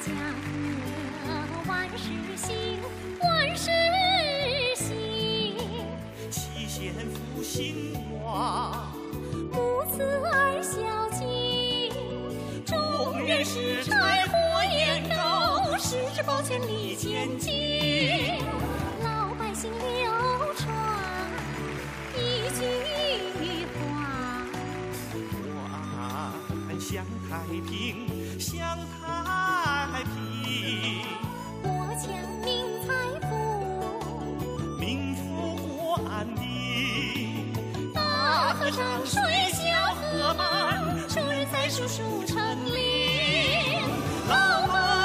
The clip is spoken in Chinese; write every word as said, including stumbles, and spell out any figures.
家和万事兴，万事兴。 七贤复兴旺， 母子儿孝敬。 众人拾柴火焰高， 十指保全利千金。老百姓流传一句话： 万乡太平，乡太平。 国强民财富， 民富国安定。 大河涨水小河满，出人在树树成林。老马